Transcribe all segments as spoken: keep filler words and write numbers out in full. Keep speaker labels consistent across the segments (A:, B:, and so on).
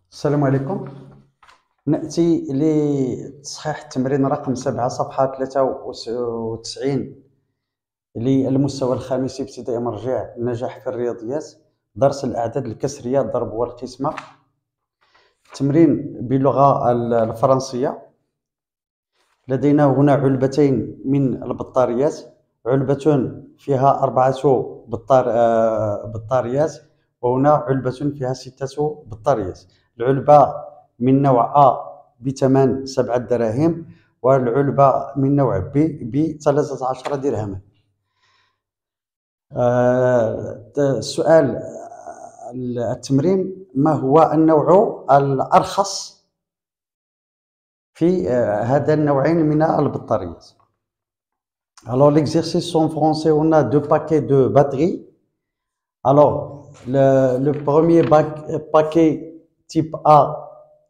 A: السلام عليكم. نأتي لتصحيح التمرين رقم سبعة صفحة ثلاثة وتسعين للمستوى الخامس ابتدائي مرجع النجاح في الرياضيات، درس الأعداد الكسرية الضرب والقسمة. تمرين باللغة الفرنسية. لدينا هنا علبتين من البطاريات، علبة فيها أربعة بطار بطاريات، وهنا علبة فيها ستة بطاريات. العلبة من نوع A بثمن سبعة دراهم، والعلبة من نوع B بثلاثة عشر درهما. السؤال التمرين: ما هو النوع الأرخص في هذا النوعين من البطاريات؟ Alors l'exercice en français, on a deux paquets de batteries. Alors le, le premier paquet type A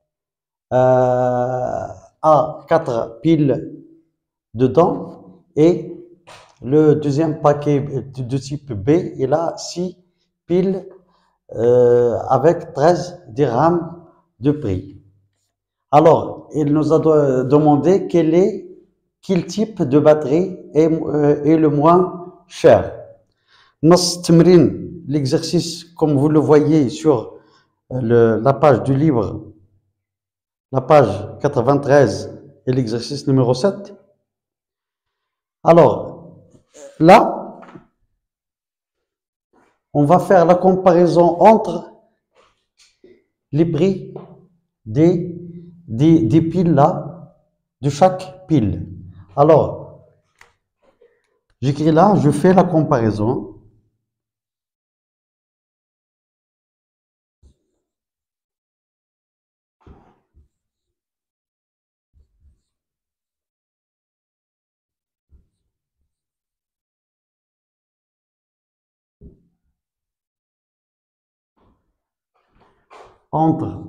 A: euh, a quatre piles dedans, et le deuxième paquet de type B, il a six piles euh, avec treize dirhams de prix. Alors, il nous a demandé quel est quel type de batterie est, euh, est le moins cher. Nos تمرين, l'exercice, comme vous le voyez sur le, la page du livre, la page quatre-vingt-treize et l'exercice numéro sept. Alors, là, on va faire la comparaison entre les prix des, des, des piles là, de chaque pile. Alors, j'écris là, je fais la comparaison. Entre,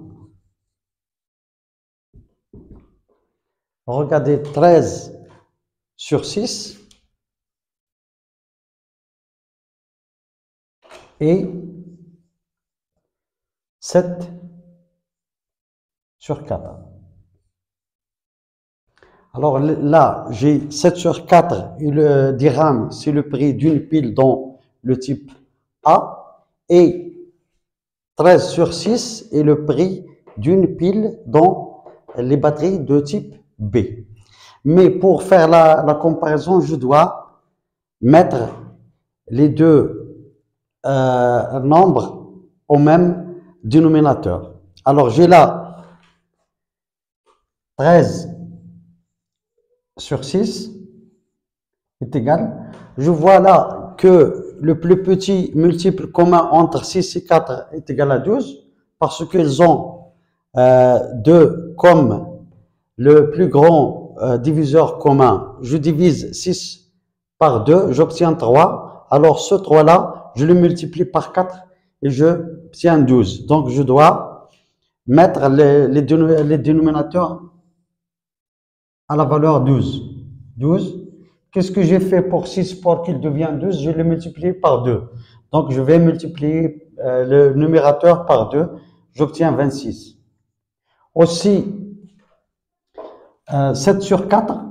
A: regardez, treize sur six et sept sur quatre. Alors là, j'ai sept sur quatre, et le dirham, c'est le prix d'une pile dans le type A, et treize sur six est le prix d'une pile dans les batteries de type B. Mais pour faire la, la comparaison, je dois mettre les deux euh, nombres au même dénominateur. Alors j'ai là treize sur six est égal. Je vois là que le plus petit multiple commun entre six et quatre est égal à douze, parce qu'ils ont euh, deux comme le plus grand euh, diviseur commun. Je divise six par deux, j'obtiens trois. Alors ce trois là, je le multiplie par quatre et j'obtiens douze. Donc je dois mettre les, les, les dénominateurs à la valeur douze. douze. Qu'est-ce que j'ai fait pour six pour qu'il devienne douze? Je le multiplie par deux. Donc je vais multiplier euh, le numérateur par deux. J'obtiens vingt-six. Aussi, euh, sept sur quatre.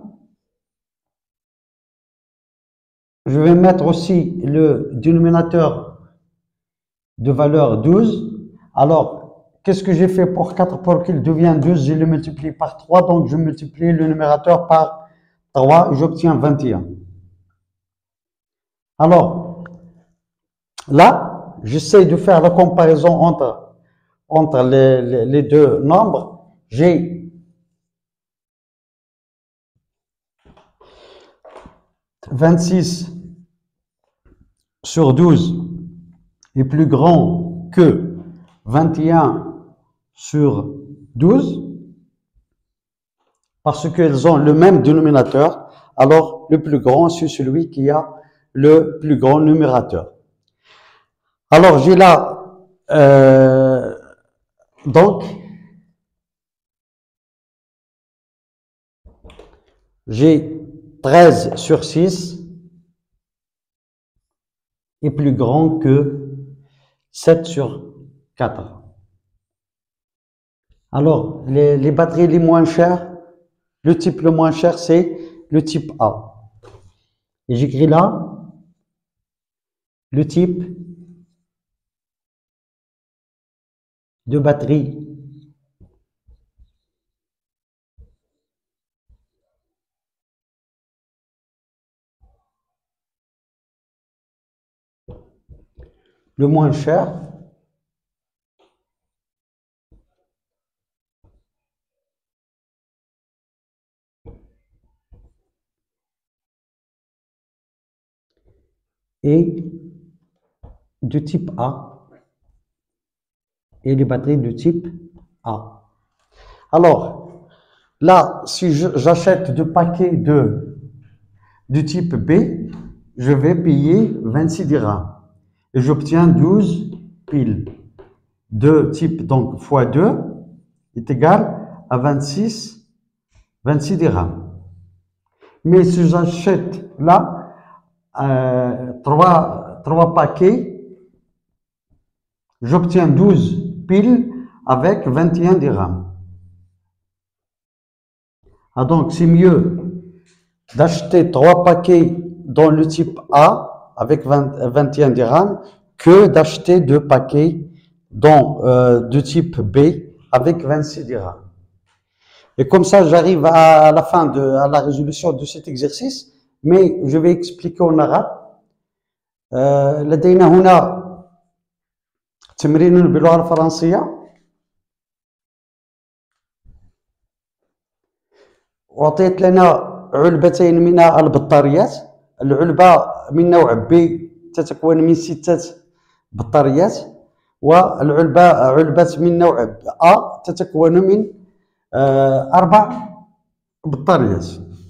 A: Je vais mettre aussi le dénominateur de valeur douze. Alors, qu'est-ce que j'ai fait pour quatre pour qu'il devienne douze? Je le multiplie par trois. Donc je multiplie le numérateur par trois, j'obtiens vingt et un. Alors, là, j'essaie de faire la comparaison entre, entre les, les, les deux nombres. J'ai vingt-six sur douze est plus grand que vingt et un sur douze, parce qu'ils ont le même dénominateur. Alors, le plus grand, c'est celui qui a le plus grand numérateur. Alors, j'ai là, euh, donc, j'ai treize sur six est plus grand que sept sur quatre. Alors, les, les batteries les moins chères, le type le moins cher, c'est le type A. Et j'écris là le type de batterie le moins cher. Et de type A et les batteries de type A. Alors, là, si j'achète deux paquets de, de type B, je vais payer vingt-six dirhams et j'obtiens douze piles. De type donc fois deux est égal à vingt-six, vingt-six dirhams. Mais si j'achète là euh, trois, trois paquets, j'obtiens douze piles avec vingt et un dirhams. Ah, donc c'est mieux d'acheter trois paquets dans le type A avec vingt, vingt et un dirhams que d'acheter deux paquets dans euh, de type B avec vingt-six dirhams. Et comme ça, j'arrive à la fin de à la résolution de cet exercice, mais je vais expliquer en arabe. لدينا هنا تمرين باللغة الفرنسية. أعطيت لنا علبتين من البطاريات. العلبة من نوع بي تتكون من ستة بطاريات، والعلبة علبة من نوع A تتكون من أربع بطاريات.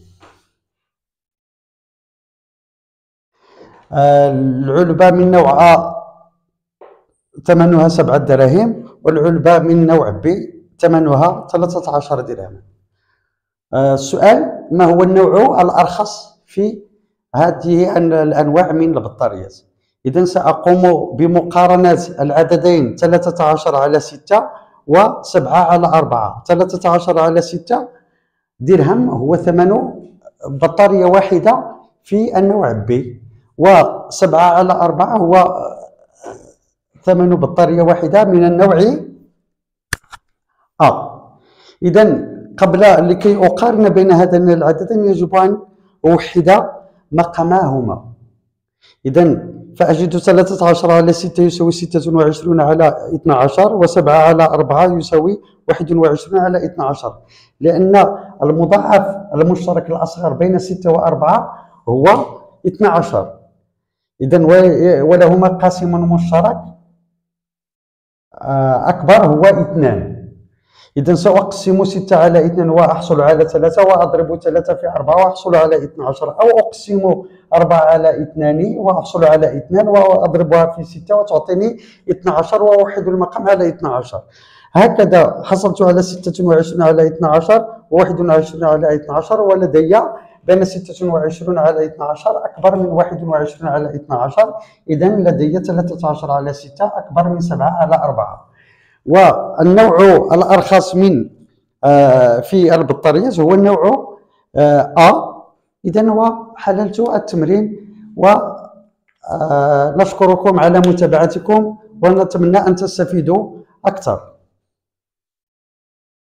A: العلبة من نوع A ثمنها سبعة دراهم، والعلبة من نوع B ثمنها ثلاثة عشر درهما. السؤال: ما هو النوع الأرخص في هذه الأنواع من البطاريات؟ إذن سأقوم بمقارنة العددين ثلاثة عشر على ستة وسبعة على أربعة. ثلاثة عشر على ستة درهم هو ثمن بطارية واحدة في النوع B، وسبعة على أربعة هو ثمن بطارية واحدة من النوع A. إذن قبل لكي أقارن بين هذين العددين يجب أن أوحد مقامهما. إذن فأجد ثلاثة عشر على ستة يساوي ستة وعشرين على اثنى عشر، وسبعة على أربعة يساوي واحد وعشرين على اثنى عشر، لأن المضاعف المشترك الأصغر بين ستة وأربعة هو اثنى عشر. إذن ولهما قاسم مشترك أكبر هو اثنان. إذن سأقسم ستة على اثنان وأحصل على ثلاثة، وأضرب ثلاثة في أربعة وأحصل على اثنى عشر، أو أقسم أربعة على اثنان وأحصل على اثنان وأضربها في ستة وتعطيني اثنى عشر، وأوحد المقام على اثنى عشر. هكذا حصلت على ستة وعشرين على اثنى عشر وواحد وعشرين على اثنى عشر، ولدي بين ستة وعشرين على اثنى عشر أكبر من واحد وعشرين على اثنى عشر. إذن لدي ثلاثة عشر على ستة أكبر من سبعة على أربعة. والنوع الأرخص من في البطاريات هو النوع A. إذن وحللت التمرين، ونشكركم على متابعتكم، ونتمنى أن تستفيدوا أكثر.